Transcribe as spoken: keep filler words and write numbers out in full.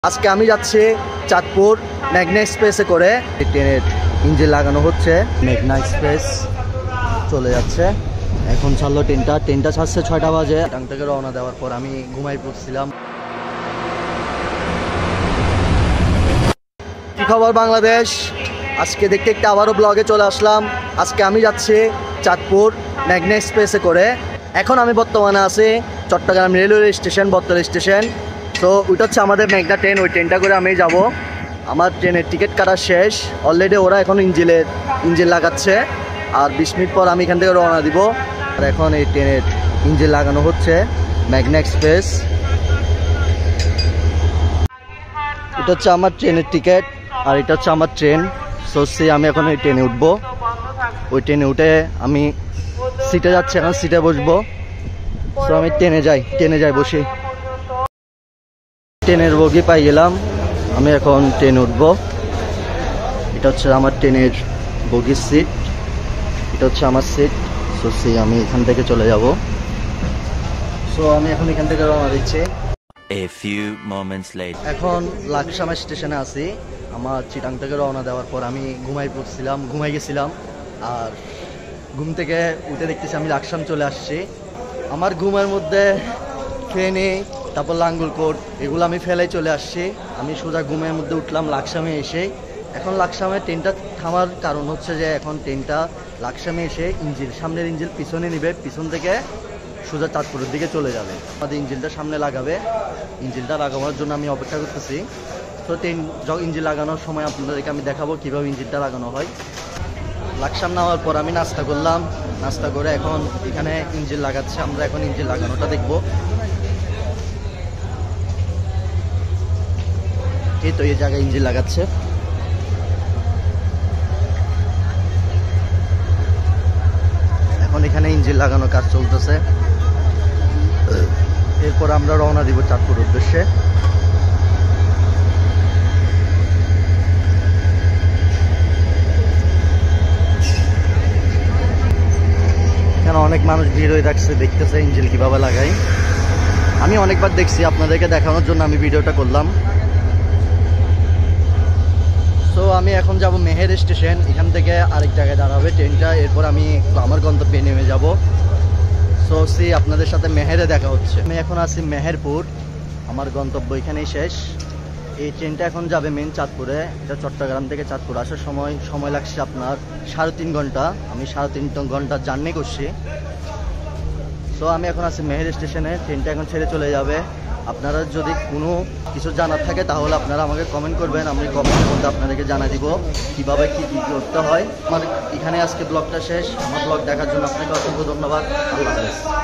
আজকে আমি যাচ্ছি চাঁদপুর মেঘনা এক্সপ্রেসে করে। ট্রেনের ইঞ্জিন লাগানো হচ্ছে, মেঘনা এক্সপ্রেস চলে যাচ্ছে। এখন ছাড়লো ট্রেনটা ট্রেনটা ছাড়ছে ছয়টা বাজে। টাং থেকে রওনা দেওয়ার পর আমি ঘুমাই পড়ছিলাম। কি খবর বাংলাদেশ? আজকে দেখতে দেখতে আবারও ব্লগে চলে আসলাম। আজকে আমি যাচ্ছি চাঁদপুর মেঘনা এক্সপ্রেসে করে। এখন আমি বর্তমানে আছি চট্টগ্রাম রেলওয়ে স্টেশন, বত্তর স্টেশন। তো ওইটা হচ্ছে আমাদের মেঘনা ট্রেন। ওই ট্রেনটা করে আমি যাব। আমার ট্রেনের টিকিট কাটা শেষ অলরেডি। ওরা এখন ইঞ্জিনের ইঞ্জিন লাগাচ্ছে, আর বিশ মিনিট পর আমি এখান থেকে রওনা দিব। আর এখন এই ট্রেনের ইঞ্জিন লাগানো হচ্ছে, মেঘনা এক্সপ্রেস। এটা হচ্ছে আমার ট্রেনের টিকিট, আর এটা হচ্ছে আমার ট্রেন। সো সে আমি এখন এই ট্রেনে উঠবো। ওই ট্রেনে উঠে আমি সিটে যাচ্ছি, এখন সিটে বসবো। সো আমি ট্রেনে যাই ট্রেনে যাই বসি। ট্রেনের বগি পাই গেলাম, আমি এখন ট্রেনে উঠবো। এটা হচ্ছে আমার ট্রেনের বগির সিট, এটা হচ্ছে আমার সিট। সো সে আমি এখান থেকে চলে যাব। সো আমি এখন এখান থেকে রওনা দিচ্ছি। A few moments later. এখন লাকসাম স্টেশনে আছি। আমার চিটাং থেকে রওনা দেওয়ার পর আমি ঘুমাই পড়ছিলাম ঘুমাই গেছিলাম আর ঘুম থেকে উঠে দেখতেছি আমি লাকসাম চলে আসছি। আমার ঘুমের মধ্যে ফেনে, তারপর লাঙ্গুলকোট এগুলো আমি ফেলাই চলে আসছি। আমি সোজা ঘুমের মধ্যে উঠলাম লাকসামে এসে। এখন লাকসামে ট্রেনটা থামার কারণ হচ্ছে যে এখন ট্রেনটা লাকসামে এসে ইঞ্জিন, সামনের ইঞ্জিন পিছনে নিবে, পিছন থেকে সোজা চাঁদপুরের দিকে চলে যাবে। আমাদের ইঞ্জিনটা সামনে লাগাবে। ইঞ্জিনটা লাগানোর জন্য আমি অপেক্ষা করতেছি। তো ট্রেন ইঞ্জিন লাগানোর সময় আপনাদেরকে আমি দেখাবো কীভাবে ইঞ্জিনটা লাগানো হয়। লাকসাম নেওয়ার পর আমি নাস্তা করলাম। নাস্তা করে এখন এখানে ইঞ্জিন লাগাচ্ছে, আমরা এখন ইঞ্জিন লাগানোটা দেখবো। এই তো এই জায়গায় ইঞ্জিন লাগাচ্ছে। এখন এখানে ইঞ্জিন লাগানোর কাজ চলতেছে। এরপর আমরা রওনা দিব চাঁদপুর উদ্দেশ্যে। এখানে অনেক মানুষ ভিড় হয়ে থাকছে, দেখতেছে ইঞ্জিন কিভাবে লাগাই। আমি অনেকবার দেখছি, আপনাদেরকে দেখানোর জন্য আমি ভিডিওটা করলাম। সো আমি এখন যাব মেহের স্টেশন। এখান থেকে আরেক জায়গায় দাঁড়াবে ট্রেনটা, এরপর আমি আমার গন্তব্যে নেমে যাব। সো সি আপনাদের সাথে মেহেরে দেখা হচ্ছে। আমি এখন আছি মেহেরপুর, আমার গন্তব্য এখানেই শেষ। এই ট্রেনটা এখন যাবে মেন চাঁদপুরে। এটা চট্টগ্রাম থেকে চাঁদপুর আসার সময় সময় লাগছে আপনার সাড়ে তিন ঘন্টা। আমি সাড়ে তিন ঘন্টা জার্নি করছি। সো আমি এখন আছি মেহের স্টেশনে। ট্রেনটা এখন ছেড়ে চলে যাবে। আপনারা যদি কোনো কিছু জানার থাকে তাহলে আপনারা আমাকে কমেন্ট করবেন। আমি কমেন্টের মধ্যে আপনাদেরকে জানা দিব কীভাবে কী কী করতে হয়। আমার এখানে আজকে ব্লগটা শেষ। আমার ব্লগ দেখার জন্য আপনাকে অসংখ্য ধন্যবাদ। আল্লাহ হাফেজ।